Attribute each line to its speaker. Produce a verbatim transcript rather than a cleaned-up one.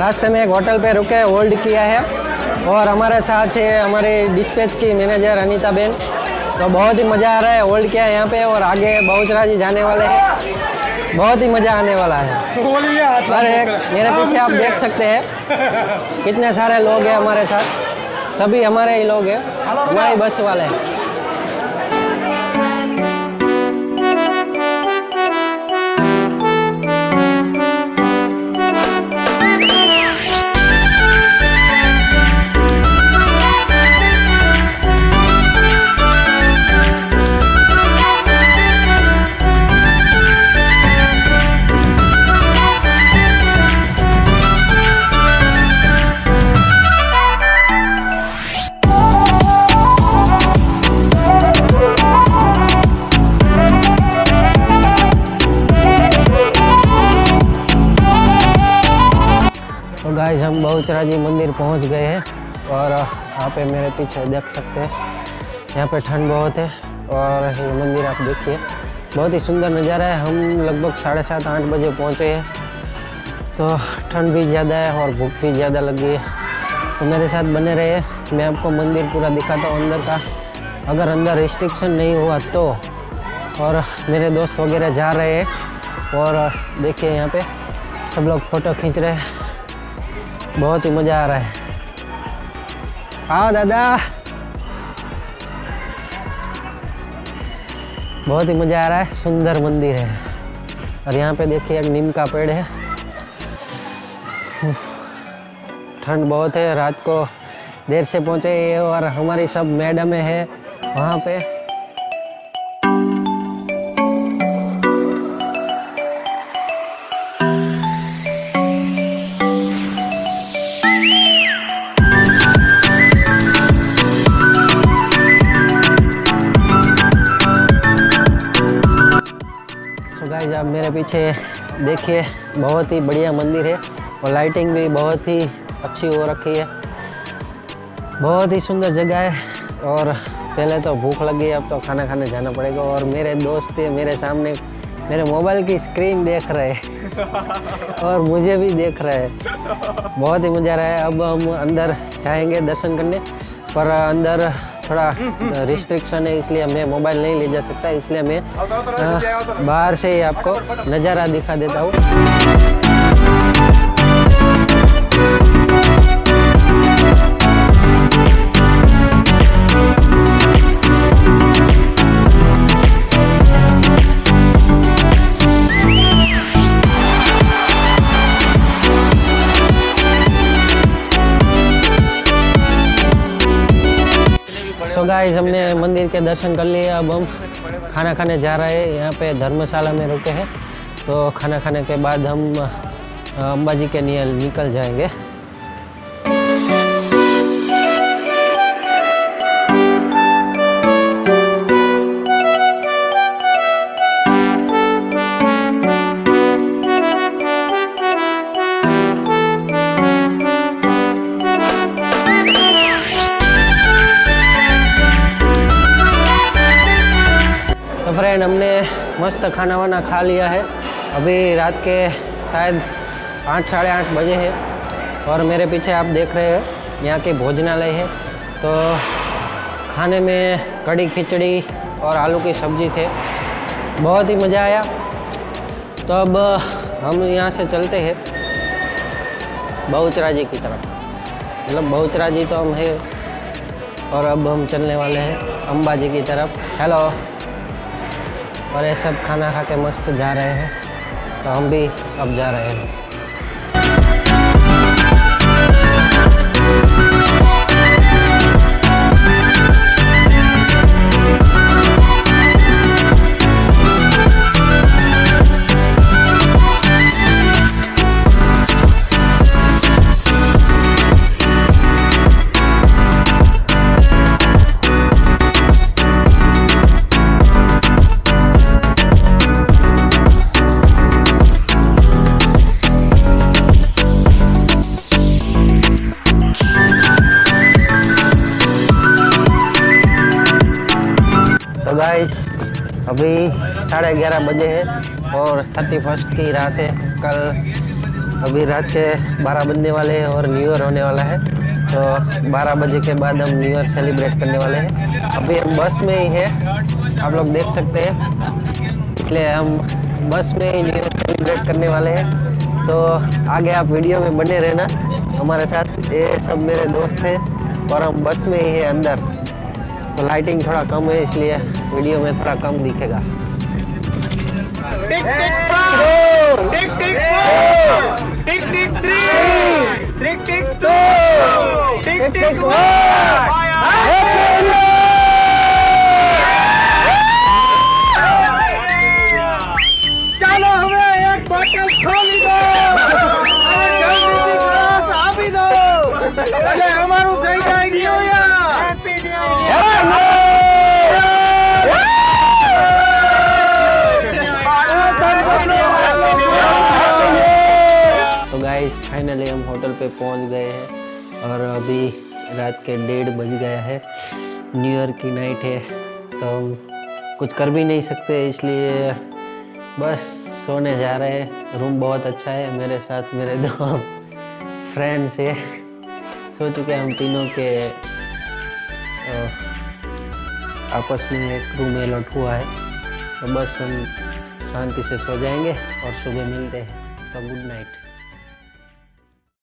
Speaker 1: रास्ते में एक होटल पे रुके, होल्ड किया है। और हमारे साथ है हमारे डिस्पैच की मैनेजर अनीता बेन। तो बहुत ही मज़ा आ रहा है, होल्ड किया है यहाँ पे और आगे बहुचराजी जाने वाले हैं। बहुत ही मज़ा आने वाला है। और एक मेरे पीछे आप देख सकते हैं कितने सारे लोग हैं हमारे साथ, सभी हमारे ही लोग हैं, हमारी बस वाले हैं। गाइस हम बहुचराजी मंदिर पहुंच गए हैं और यहाँ पे मेरे पीछे देख सकते हैं, यहाँ पे ठंड बहुत है और ये मंदिर आप देखिए, बहुत ही सुंदर नज़ारा है। हम लगभग साढ़े सात आठ बजे पहुँचे हैं, तो ठंड भी ज़्यादा है और भूख भी ज़्यादा लगी है। तो मेरे साथ बने रहे, मैं आपको मंदिर पूरा दिखाता हूँ अंदर का, अगर अंदर रिस्ट्रिक्शन नहीं हुआ तो। और मेरे दोस्त वगैरह जा रहे हैं और देखिए यहाँ पे सब लोग फ़ोटो खींच रहे हैं, बहुत ही मज़ा आ रहा है। आओ दादा, बहुत ही मज़ा आ रहा है, सुंदर मंदिर है। और यहाँ पे देखिए एक नीम का पेड़ है। ठंड बहुत है, रात को देर से पहुँचे और हमारी सब मैडम है वहाँ पे। गाइस आप मेरे पीछे देखिए, बहुत ही बढ़िया मंदिर है और लाइटिंग भी बहुत ही अच्छी हो रखी है, बहुत ही सुंदर जगह है। और पहले तो भूख लगी, अब तो खाना खाने जाना पड़ेगा। और मेरे दोस्त मेरे सामने मेरे मोबाइल की स्क्रीन देख रहे हैं और मुझे भी देख रहे हैं, बहुत ही मज़ा आ रहा है। अब हम अंदर जाएंगे दर्शन करने, पर अंदर थोड़ा रिस्ट्रिक्शन है, इसलिए मैं मोबाइल नहीं ले जा सकता, इसलिए मैं बाहर से ही आपको नज़ारा दिखा देता हूँ। सो गाइस हमने मंदिर के दर्शन कर लिए, अब हम खाना खाने जा रहे हैं। यहाँ पे धर्मशाला में रुके हैं, तो खाना खाने के बाद हम अंबाजी के लिए निकल जाएंगे। फ्रेंड हमने मस्त खाना वाना खा लिया है, अभी रात के शायद आठ साढ़े आठ बजे है। और मेरे पीछे आप देख रहे हैं यहाँ के भोजनालय है। तो खाने में कड़ी खिचड़ी और आलू की सब्ज़ी थे, बहुत ही मज़ा आया। तो अब हम यहाँ से चलते हैं बहुचराजी की तरफ, मतलब बहुचराजी तो हम है और अब हम चलने वाले हैं अंबाजी की तरफ। हेलो। और ये सब खाना खा के मस्त जा रहे हैं, तो हम भी अब जा रहे हैं। गाइस अभी साढ़े ग्यारह बजे है और थर्टी फर्स्ट की रात है। कल अभी रात के बारह बजने वाले हैं और न्यू ईयर होने वाला है, तो बारह बजे के बाद हम न्यू ईयर सेलिब्रेट करने वाले हैं। अभी हम बस में ही है, आप लोग देख सकते हैं, इसलिए हम बस में ही न्यू ईयर सेलिब्रेट करने वाले हैं। तो आगे आप वीडियो में बने रहना हमारे साथ। ये सब मेरे दोस्त हैं और हम बस में ही है अंदर, तो लाइटिंग थोड़ा कम है इसलिए वीडियो में थोड़ा कम दिखेगा।
Speaker 2: Tick tick two, tick tick four, tick tick three, tick tick two, tick tick one. चलो हमें एक बोतल खोली दो, अरे जल्दी से ग्लास आपी दो, अरे हमारू થઈ જાય new year. Happy new year.
Speaker 1: तो गाइस फाइनली हम होटल पे पहुंच गए हैं और अभी रात के डेढ़ बज गया है। न्यू ईयर की नाइट है तो हम कुछ कर भी नहीं सकते, इसलिए बस सोने जा रहे हैं। रूम बहुत अच्छा है, मेरे साथ मेरे दो फ्रेंड्स है, सो चुके हैं हम तीनों के आपस में एक रूम अलॉट हुआ है, तो बस हम शांति से सो जाएंगे और सुबह मिलते हैं। तो गुड नाइट।